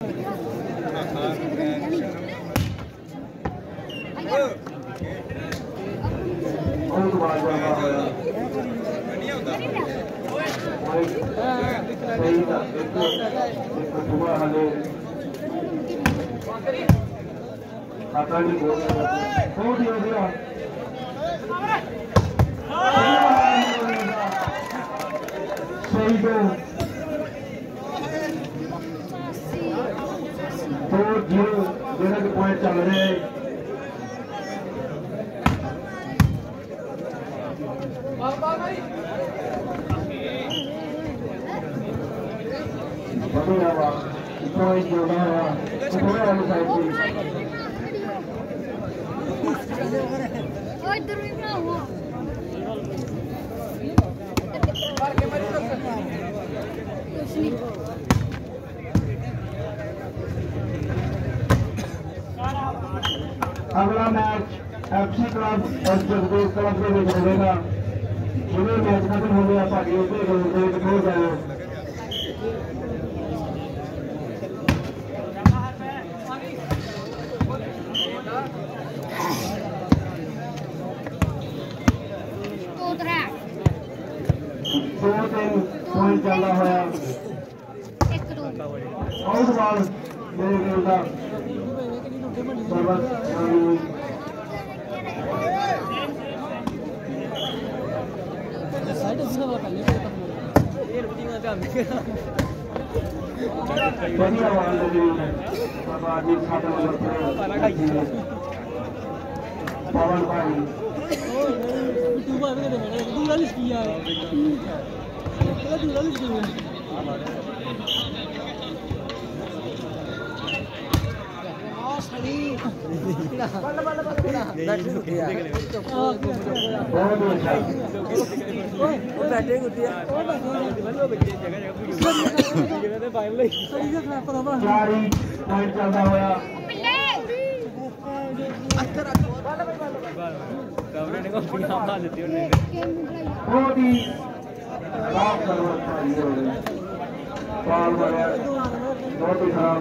Point चल रहे हैं अगला मैच FC क्लब और जगदेव क्लब के बीच होगा। जिन्हें मैच खत्म हो गया भाइयों के हो जाए पॉइंट चल रहा है आउट बॉल मेरे गेम का पवन भाई बहुत ही खराब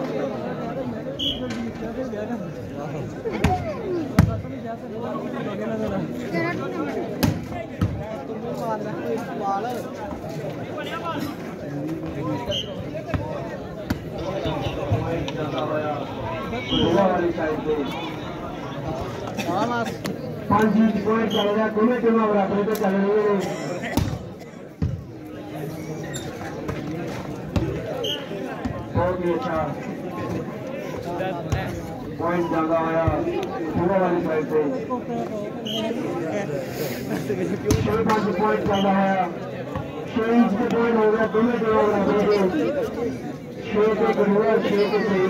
पांच पॉइंट चल रहा दोनों टीमें बराबर पे चल रही है बहुत ही अच्छा पॉइंट ज्यादा आया पूरा वाली साइड से 5 पॉइंट ज्यादा आया 6 इंच के पॉइंट हो गया दोनों टीमें बराबर पे 6 के करूँगा 6 के सही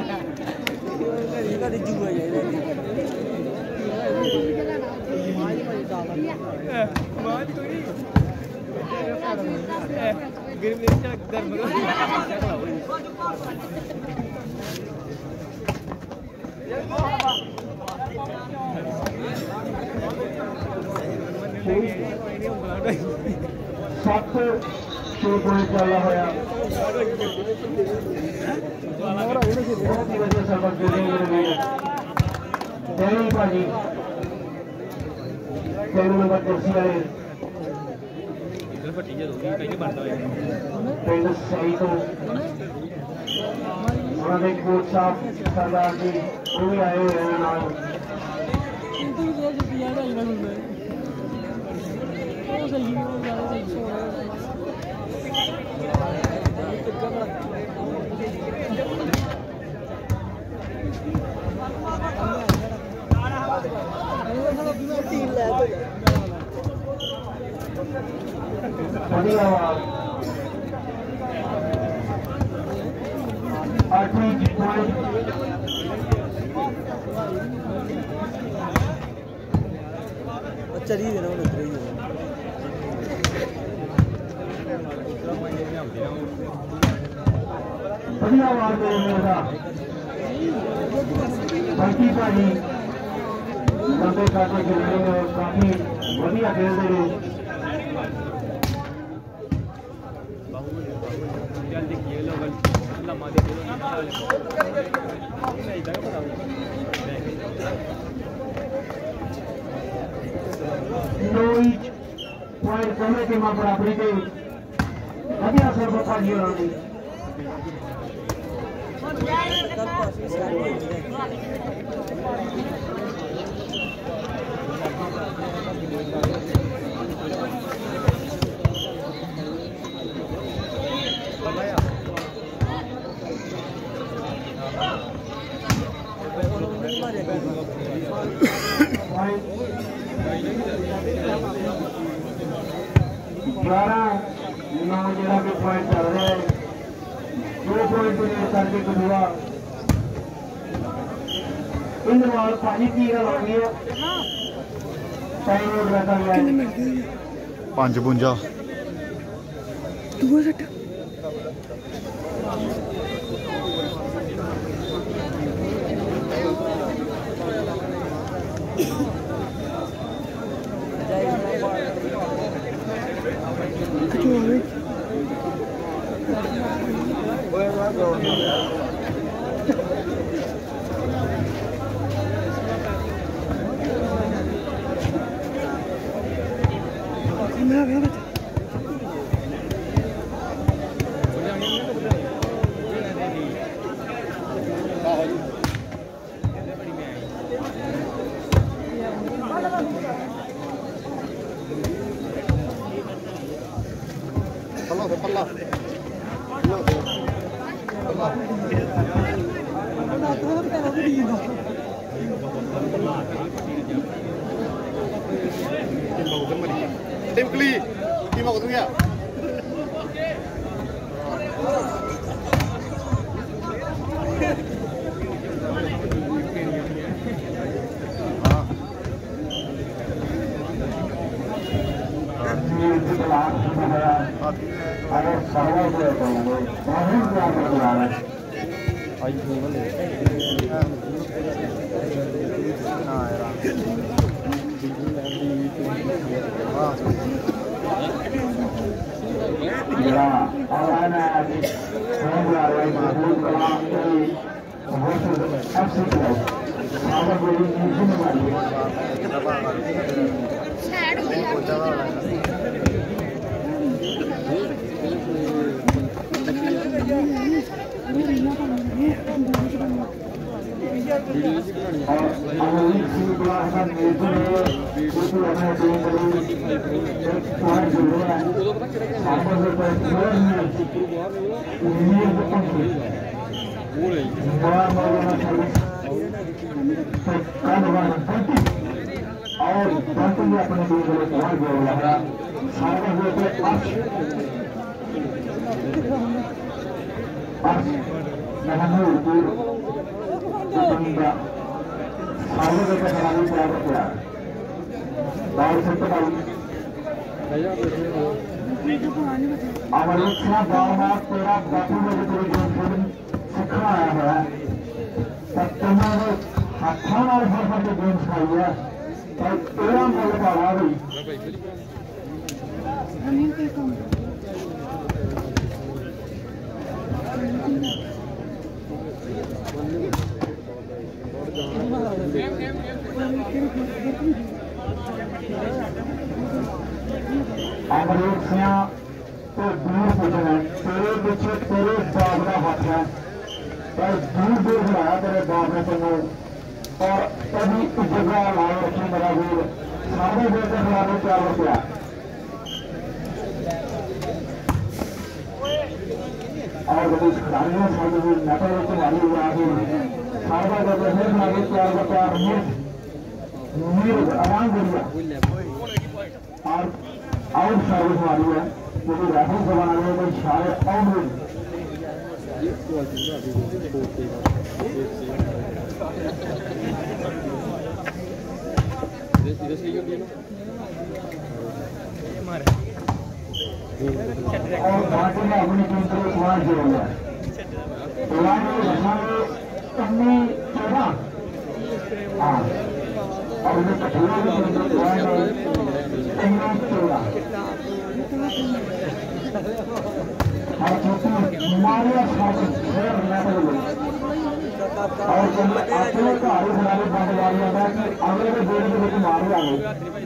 सात 6 पॉइंट चल रहा है सबक भाजी 3 नंबर जर्सी वाले पिंड सही तो उन्होंने कोच साहब सरदार जी वो भी आए हुए हैं नाल चली देना बढ़िया आवाज दे रहा बाकी भाई लंबे काटे खेलने में काफी बढ़िया खेलते हैं पॉइंट समय के मां बराबरी के बढ़िया सर्वोपा जी होनी पॉइंट चल रहा है 2 पॉइंट करके कदूआ इंद्रवाल भाजी की गल आ गई है टाइम आउट रखा गया है 5-52 Tim Kli, Tim mau ketemu ya? तेरा बापू ने सिखा आया है हाथों फर के गेम सिखाई है पर तेरा मुल पाला भी अमरीक सिंह तो दूर पुजना तेरे पीछे तेरे बाप का हाथ है पर दूर दूर बुलाया तेरे बाप ने तेन और कभी जगह लाए रखी मेरा वीर सारे बेटे खिलाने तैयार हो गया और कभी खिलाड़ियों सारे वीर नकल मारी हुआ सारे बेटे फिर खिलाड़ी तैयार हो गया मीर आराम करिए और आउट सर्विस मारी है क्योंकि रेफरी को बना लिया कोई शायद आउट और पार्टी ने अपनी टीम को सवाल जो हो गया अपनी 14 हाँ और उन्हें कठिनाई और छोटी मारिया शेर और अपने घर खिलाड़ी बंद वाली है कि अगले के जोड़े के बीच मार जाए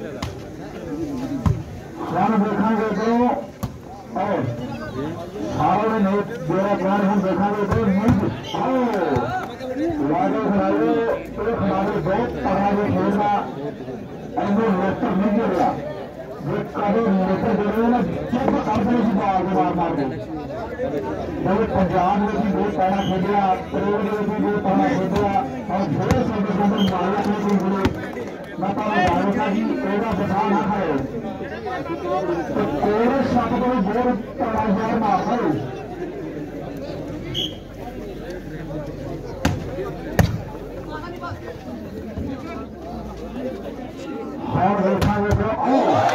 हम देखेंगे तो और सारे ने जोड़ा प्लान हम देखेंगे तो लागे खिलाड़ी तो खिलाड़ी बहुत पढ़ा के खेलना ऐसे लेकर नहीं गिरा जो कभी लेकर गिरे ना जब अपने की बात मार दे जब पंजाब में भी बहुत पढ़ा खेला करोड़ में भी बहुत पढ़ा खेला और ढेर सारे लोग मारे थे बोले माता रानी का जी एड़ा बता ना है तो कोरे शब्द में बहुत पढ़ा यार मार है और देखेंगे तो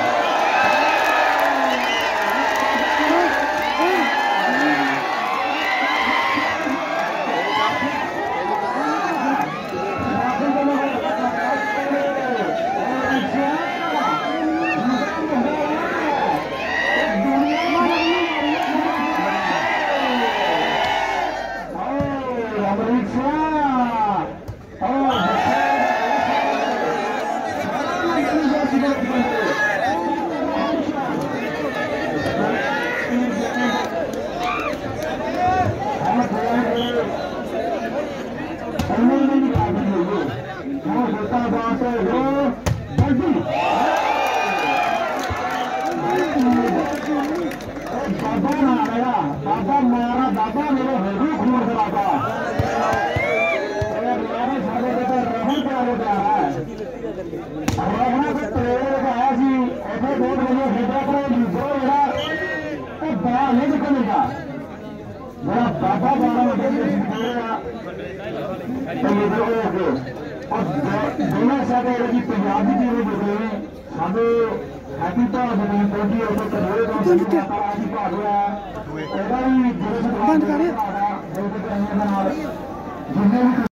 बाबा मारा बाबा मेरे हृदय खून खराबा मेरे सारे जगह रहन क्या हो जा रहा है रहना का ट्रेलर का है जी ऐसे बहुत बड़े हृदय को लीडर मेरा तो बड़ा नहीं निकलेगा मेरा बाबा 12 बजे निकलेगा तो लीडर को और दोनों सारे की पंजाबी टीम निकले सारे हैप्पी तो बने पहुंची और तो करोड़ों का बनी माता रानी का हुआ बंद करें।